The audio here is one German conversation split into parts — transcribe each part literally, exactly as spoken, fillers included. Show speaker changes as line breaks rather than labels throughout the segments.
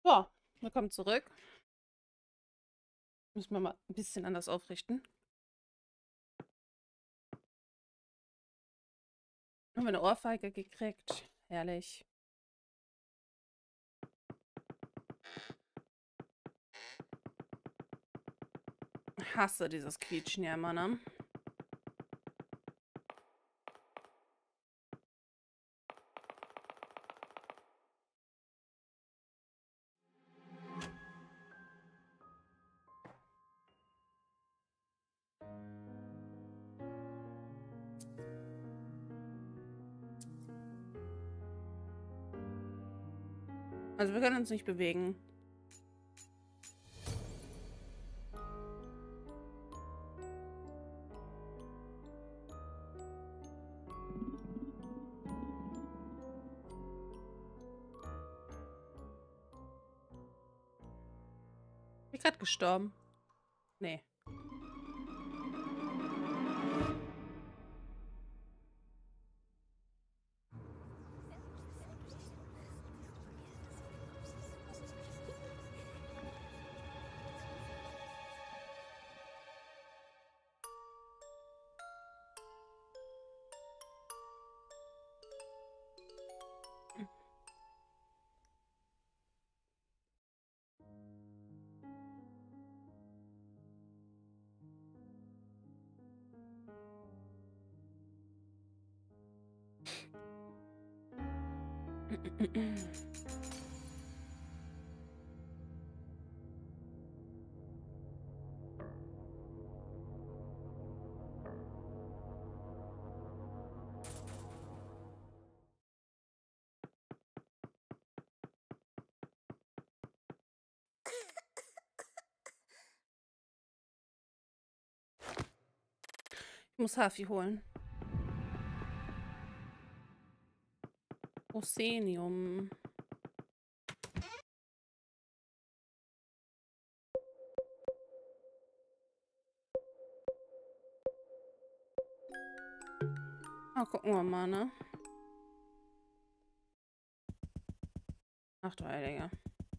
So, willkommen zurück. Müssen wir mal ein bisschen anders aufrichten. Haben wir eine Ohrfeige gekriegt. Herrlich. Ich hasse dieses Quietschen ja immer, ne? Also wir können uns nicht bewegen. Bin ich gerade gestorben? Nee. Ich muss Hafi holen. Rosenium. Ah, gucken wir mal, ne? Ach du Heiliger.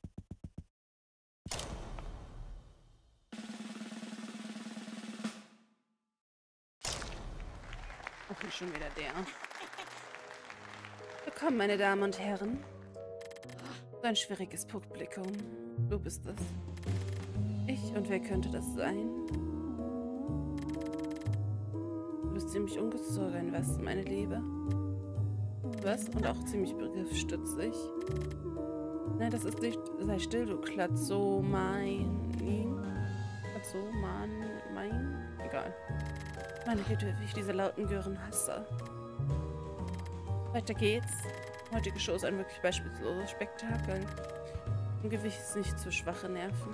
Okay, schon wieder der. Willkommen, meine Damen und Herren. So ein schwieriges Publikum. Du bist es. Ich, und wer könnte das sein? Du bist ziemlich ungezogen, was, meine Liebe? Was? Und auch ziemlich begriffsstutzig. Nein, das ist nicht... Sei still, du Klatzo, mein... Klatzo, Mann, mein... Egal. Meine Güte, wie ich diese lauten Gören hasse. Weiter geht's. Heutige Show ist ein wirklich beispielloses Spektakel. Und gewiss nicht zu schwache Nerven.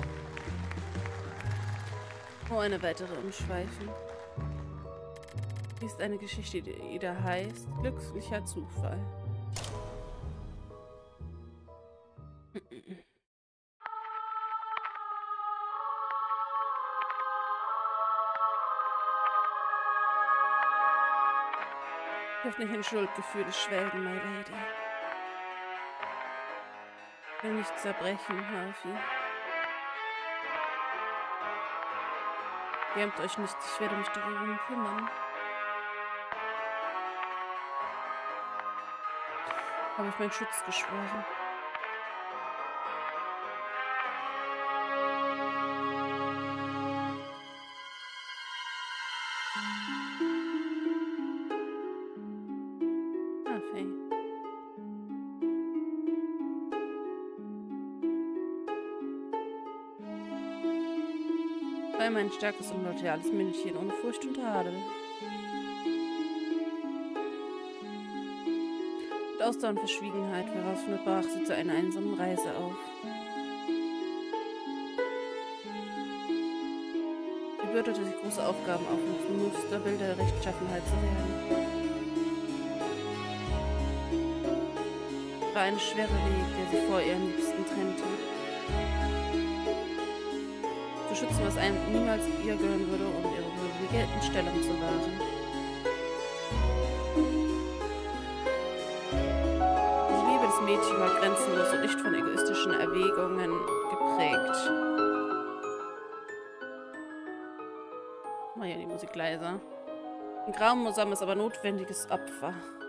Oh, eine weitere Umschweifen. Hier ist eine Geschichte, die da heißt Glücklicher Zufall. Ich darf nicht in Schuldgefühle schwelgen, my lady. Ich will nicht zerbrechen, Hafi. Grämt euch nicht, ich werde mich darum kümmern. Habe ich meinen Schutz geschworen. Sei mein starkes und loyales Männchen ohne Furcht und Tadel. Mit Ausdauer und Verschwiegenheit bewaffnet brach sie zu einer einsamen Reise auf. Sie bürdete sich große Aufgaben auf und zum Musterbild der Rechtschaffenheit zu werden. Es war ein schwerer Weg, der sie vor ihren Liebsten trennte. Zu schützen, was einem niemals ihr gehören würde, um ihre privilegierten Stellung zu wahren. Die Liebe des Mädchens war grenzenlos und nicht von egoistischen Erwägungen Bewegungen geprägt. Mal ja die Musik leiser. Ein grausames, aber notwendiges Opfer.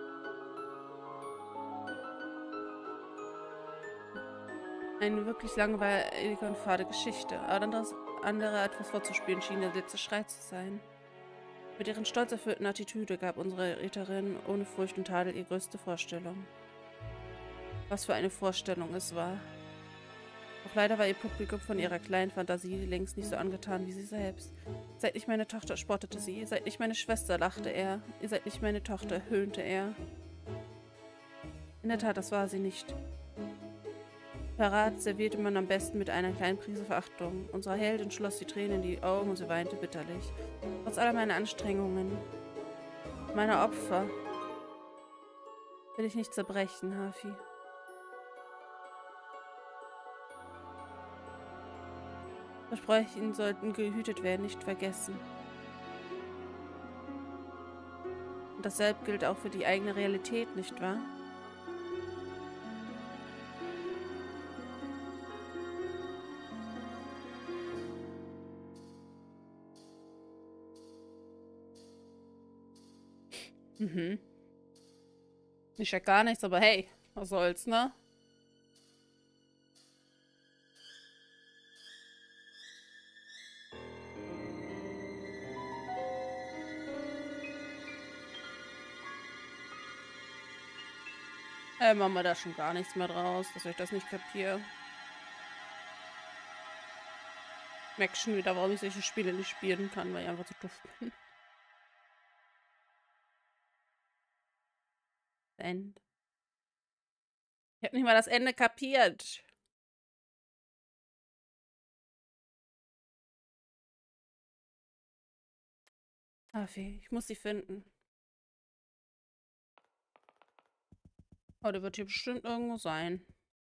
Eine wirklich langweilige und fade Geschichte. Aber dann das andere etwas vorzuspielen schien der letzte Schrei zu sein. Mit ihren stolzerfüllten Attitüde gab unsere Ritterin ohne Furcht und Tadel ihre größte Vorstellung. Was für eine Vorstellung es war. Doch leider war ihr Publikum von ihrer kleinen Fantasie längst nicht so angetan wie sie selbst. Seid nicht meine Tochter, spottete sie. Ihr seid nicht meine Schwester, lachte er. Ihr seid nicht meine Tochter, höhnte er. In der Tat, das war sie nicht. Verrat servierte man am besten mit einer kleinen Prise Verachtung. Unsere Heldin schloss die Tränen in die Augen und sie weinte bitterlich. Trotz aller meiner Anstrengungen, meiner Opfer, will ich nicht zerbrechen, Hafi. Versprechen sollten gehütet werden, nicht vergessen. Und dasselbe gilt auch für die eigene Realität, nicht wahr? Mhm. Ich ja gar nichts, aber hey, was soll's, ne? Äh, machen wir da schon gar nichts mehr draus, dass ich das nicht kapiere. Ich merke schon wieder, warum ich solche Spiele nicht spielen kann, weil ich einfach zu doof bin. End. Ich habe nicht mal das Ende kapiert. Hafi, ich muss sie finden. Oh, der wird hier bestimmt irgendwo sein.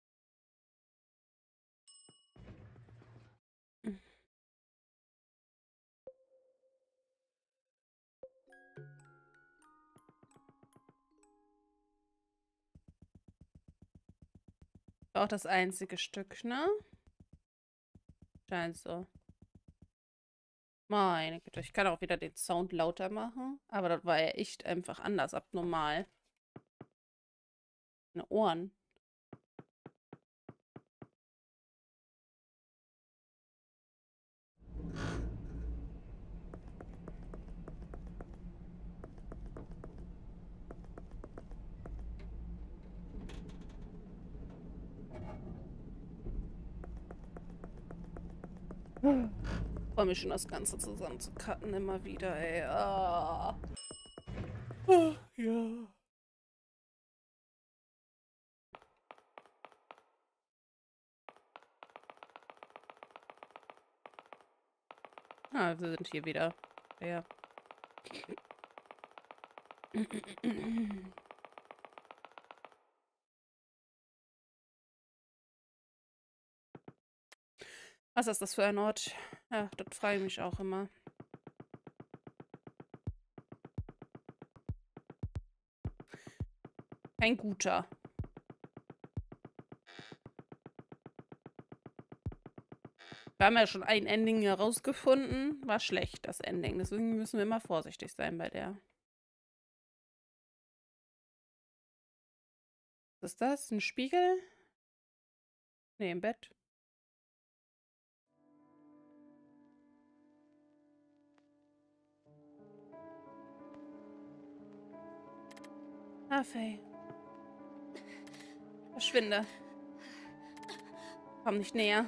Auch das einzige Stück, ne? Scheint so. Meine Güte, ich kann auch wieder den Sound lauter machen. Aber das war ja echt einfach anders, abnormal. Meine Ohren. Ich freue mich schon, das Ganze zusammen zu cutten, immer wieder, ey. Ah. Ah, ja. Ah, wir sind hier wieder. Ja. Was ist das für ein Ort? Ja, das frage ich mich auch immer. Ein guter. Wir haben ja schon ein Ending herausgefunden. War schlecht, das Ending. Deswegen müssen wir immer vorsichtig sein bei der. Was ist das? Ein Spiegel? Nee, im Bett. Ah, Faye. Verschwinde. Komm nicht näher.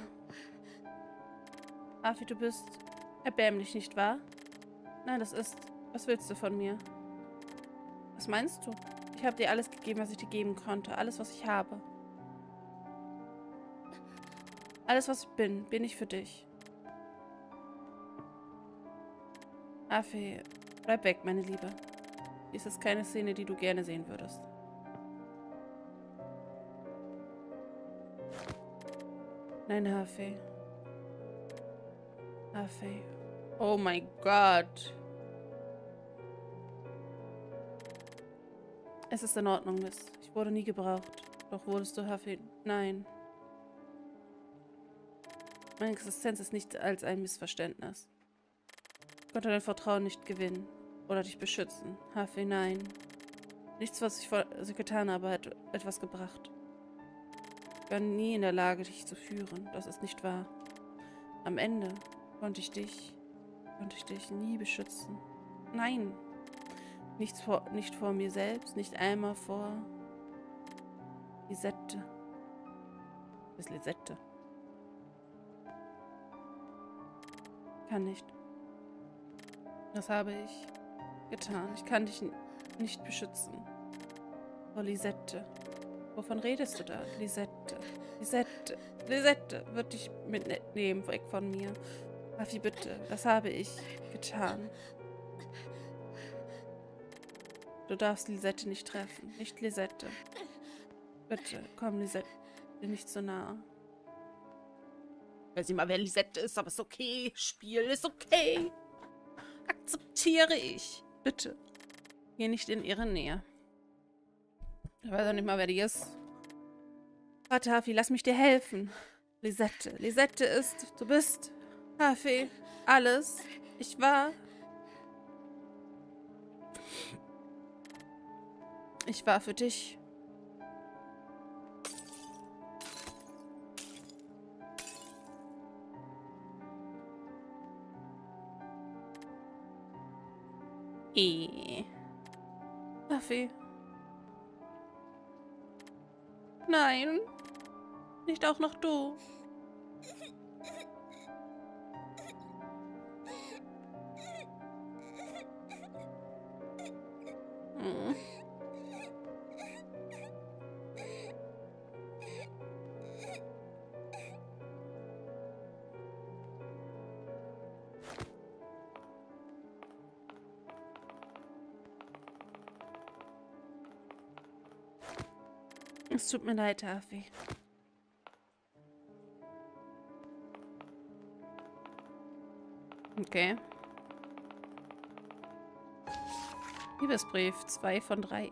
Afi, du bist erbärmlich, nicht wahr? Nein, das ist... Was willst du von mir? Was meinst du? Ich habe dir alles gegeben, was ich dir geben konnte. Alles, was ich habe. Alles, was ich bin, bin ich für dich. Afi, bleib weg, meine Liebe. Dies ist keine Szene, die du gerne sehen würdest. Nein, Hafi. Hafi. Oh mein Gott. Es ist in Ordnung, Miss. Ich wurde nie gebraucht. Doch wurdest du, Hafi? Nein. Meine Existenz ist nichts als ein Missverständnis. Ich konnte dein Vertrauen nicht gewinnen oder dich beschützen. Hafi, nein. Nichts, was ich, vor, was ich getan habe, hat etwas gebracht. Ich war nie in der Lage, dich zu führen. Das ist nicht wahr. Am Ende konnte ich dich, konnte ich dich nie beschützen. Nein. Nichts vor, nicht vor mir selbst, nicht einmal vor Lisette. Das ist Lisette. Kann nicht. Das habe ich getan. Ich kann dich nicht beschützen. Oh, Lisette. Wovon redest du da? Lisette. Lisette. Lisette wird dich mitnehmen, weg von mir. Hafi, bitte. Das habe ich getan. Du darfst Lisette nicht treffen. Nicht Lisette. Bitte, komm, Lisette. Nicht so nah.
Ich weiß nicht mal, wer Lisette ist, aber ist okay. Spiel ist okay. Akzeptiere ich.
Bitte. Geh nicht in ihre Nähe. Ich weiß auch nicht mal, wer die ist. Warte, Hafi, lass mich dir helfen. Lisette. Lisette ist, du bist, Hafi, alles. Ich war. Ich war für dich. Eh. Hafi. Nein. Nicht auch noch du. Hm. Es tut mir leid, Hafi. Okay. Liebesbrief, zwei von drei.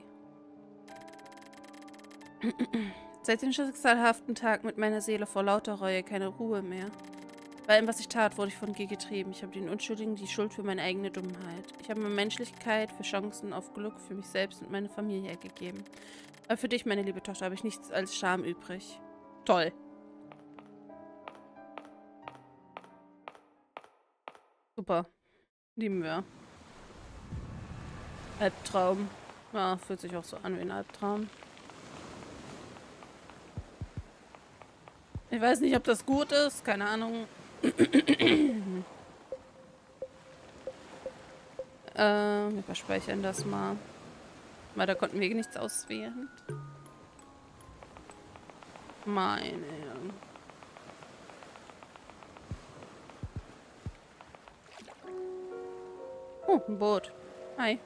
Seit dem schicksalhaften Tag mit meiner Seele vor lauter Reue keine Ruhe mehr. Bei allem, was ich tat, wurde ich von Gier getrieben. Ich habe den Unschuldigen die Schuld für meine eigene Dummheit. Ich habe mir Menschlichkeit für Chancen auf Glück für mich selbst und meine Familie gegeben. Aber für dich, meine liebe Tochter, habe ich nichts als Scham übrig.
Toll.
Super. Lieben wir. Albtraum. Ja, fühlt sich auch so an wie ein Albtraum. Ich weiß nicht, ob das gut ist. Keine Ahnung. äh, wir verspeichern das mal. Weil da konnten wir nichts auswählen. Meine Herren. Oh, ein Boot. Hi.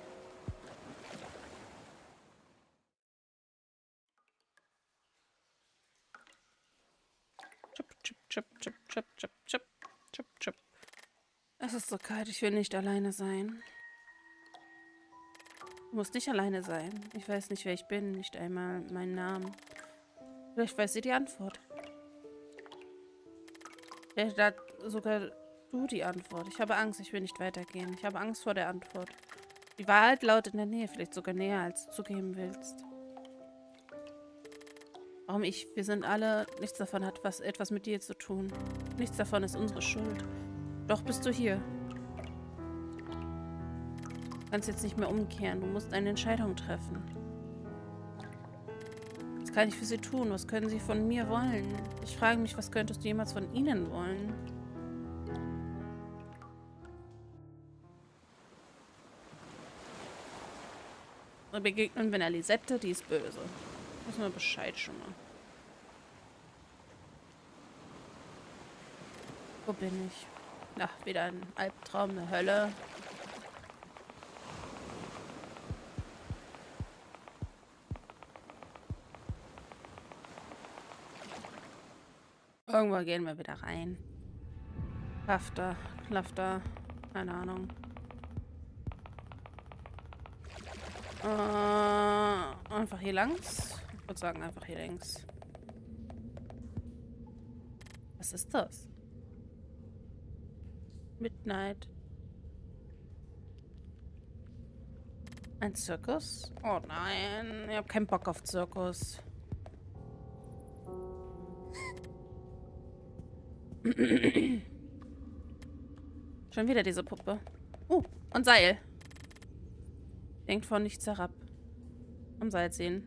Chip, chip, chip, chip, chip, chip, chip, chip, chip. Es ist so kalt, ich will nicht alleine sein. Du musst nicht alleine sein. Ich weiß nicht, wer ich bin, nicht einmal meinen Namen. Vielleicht weiß sie die Antwort. Vielleicht hat sogar du die Antwort. Ich habe Angst, ich will nicht weitergehen. Ich habe Angst vor der Antwort. Die Wahrheit lautet in der Nähe, vielleicht sogar näher, als du zugeben willst. Warum ich? Wir sind alle... Nichts davon hat was, etwas mit dir zu tun. Nichts davon ist unsere Schuld. Doch bist du hier. Du kannst jetzt nicht mehr umkehren. Du musst eine Entscheidung treffen. Was kann ich für sie tun? Was können sie von mir wollen? Ich frage mich, was könntest du jemals von ihnen wollen? Wir begegnen wir einer Lisette, die ist böse. Wissen wir Bescheid schon mal. Wo bin ich? Ach, wieder ein Albtraum, eine Hölle. Irgendwo gehen wir wieder rein. Rafter, Klafter, keine Ahnung. Äh, einfach hier langs. Ich würde sagen, einfach hier längs. Was ist das? Midnight. Ein Zirkus? Oh nein, ich habe keinen Bock auf Zirkus. Schon wieder diese Puppe. Uh, und Seil. Denkt von nichts herab. Am Seil ziehen.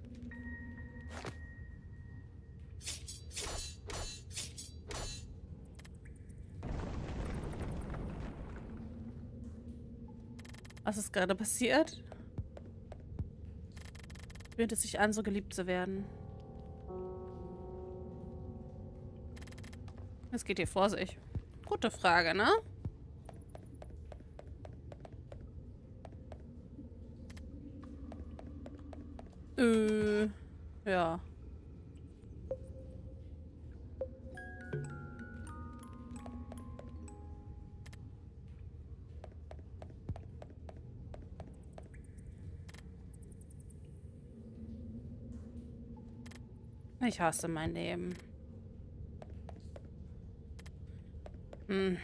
Was ist gerade passiert? Fühlt es sich an, so geliebt zu werden. Es geht hier vor sich. Gute Frage, ne? Äh, ja. Ich hasse mein Leben. Hm.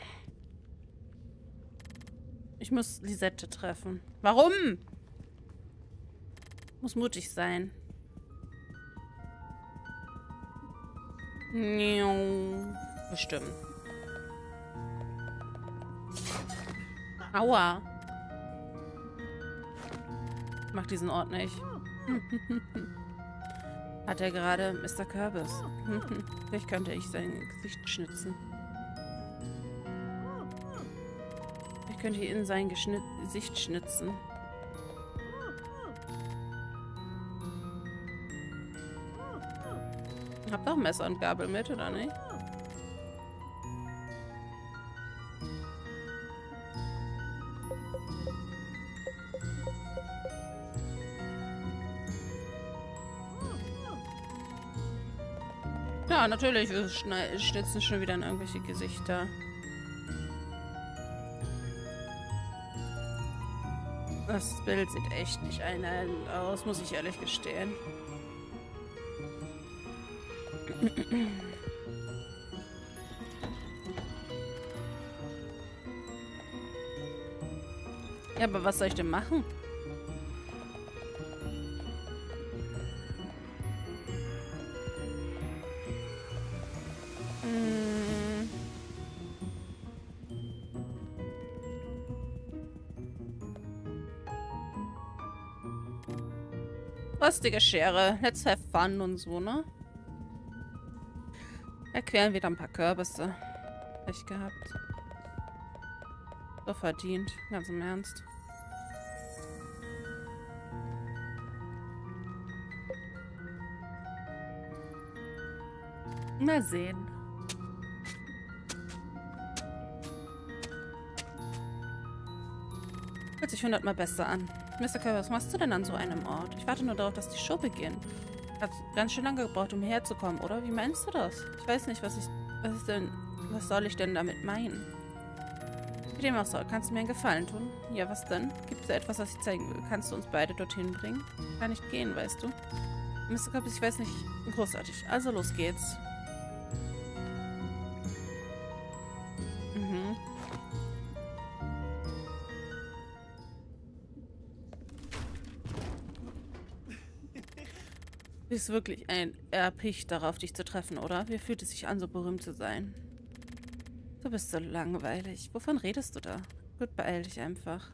Ich muss Lisette treffen. Warum? Muss mutig sein. Bestimmt. Aua. Ich mag diesen Ort nicht. Hat er gerade Mister Kürbis? Vielleicht könnte ich sein Gesicht schnitzen. Ich könnte in sein Geschnitt Gesicht schnitzen. Habt ihr auch Messer und Gabel mit, oder nicht? Ja, natürlich. Wir schnitzen schon wieder in irgendwelche Gesichter. Das Bild sieht echt nicht einladend aus, muss ich ehrlich gestehen. Ja, aber was soll ich denn machen? Hm. Rostige Schere. Let's have fun und so, ne? Erklären wieder ein paar Kürbisse. Echt gehabt. So verdient. Ganz im Ernst. Mal sehen. Hört sich hundertmal besser an. Mister Kürbis, was machst du denn an so einem Ort? Ich warte nur darauf, dass die Show beginnt. Hast ganz schön lange gebraucht, um herzukommen, oder? Wie meinst du das? Ich weiß nicht, was ich... Was ist denn... Was soll ich denn damit meinen? Wie dem auch soll, kannst du mir einen Gefallen tun? Ja, was denn? Gibt es da etwas, was ich zeigen will? Kannst du uns beide dorthin bringen? Kann nicht gehen, weißt du? Mister Kürbis, ich weiß nicht... Großartig. Also los geht's. Mhm. Du bist wirklich ein erpicht darauf, dich zu treffen, oder? Wie fühlt es sich an, so berühmt zu sein? Du bist so langweilig. Wovon redest du da? Gut, beeil dich einfach.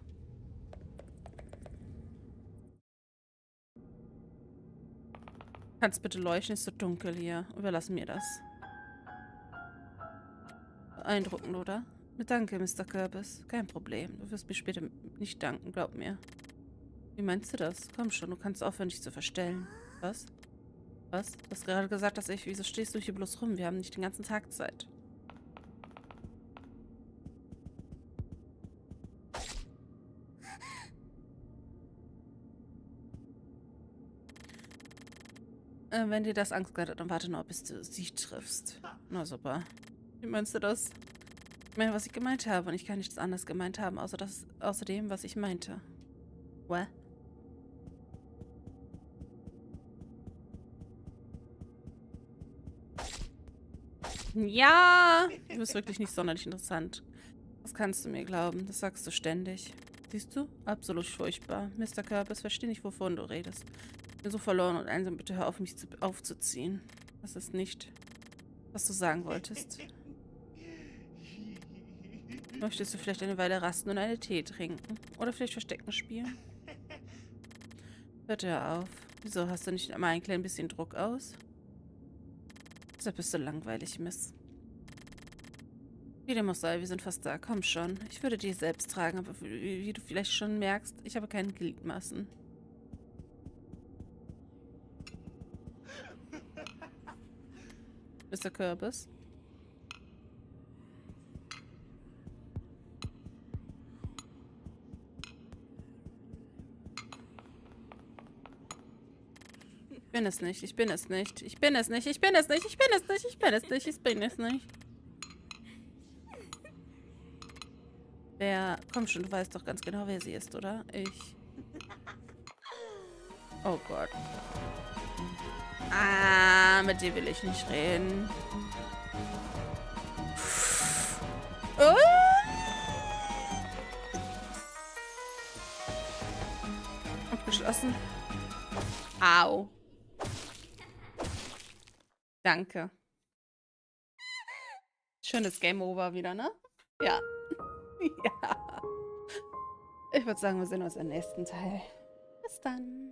Kannst bitte leuchten, ist so dunkel hier. Überlass mir das. Beeindruckend, oder? Danke, Mister Kürbis. Kein Problem. Du wirst mir später nicht danken, glaub mir. Wie meinst du das? Komm schon, du kannst aufhören, dich zu verstellen. Was? Was? Du hast gerade gesagt, dass ich... Wieso stehst du hier bloß rum? Wir haben nicht den ganzen Tag Zeit. Äh, wenn dir das Angst gemacht hat, dann warte noch, bis du sie triffst. Na super. Wie meinst du das? Ich meine, was ich gemeint habe. Und ich kann nichts anderes gemeint haben, außer das, außer dem, was ich meinte. What? Ja! Du bist wirklich nicht sonderlich interessant. Das kannst du mir glauben. Das sagst du ständig. Siehst du? Absolut furchtbar. Mister Curtis, verstehe nicht, wovon du redest. Ich bin so verloren und einsam. Bitte hör auf, mich zu, aufzuziehen. Das ist nicht, was du sagen wolltest. Möchtest du vielleicht eine Weile rasten und einen Tee trinken? Oder vielleicht Verstecken spielen? Bitte hör auf. Wieso, hast du nicht einmal ein klein bisschen Druck aus? Deshalb bist du langweilig, Miss. Wie dem auch sei, wir sind fast da. Komm schon. Ich würde dich selbst tragen, aber wie, wie du vielleicht schon merkst, ich habe keine Gliedmaßen. Mister Kürbis? Ich bin es nicht, ich bin es nicht, ich bin es nicht, ich bin es nicht, ich bin es nicht, ich bin es nicht, ich bin es nicht. Wer, komm schon, du weißt doch ganz genau, wer sie ist, oder? Ich. Oh Gott. Ah, mit dir will ich nicht reden. Oh. Abgeschlossen. Au. Danke. Schönes Game Over wieder, ne? Ja. Ja. Ich würde sagen, wir sehen uns im nächsten Teil. Bis dann.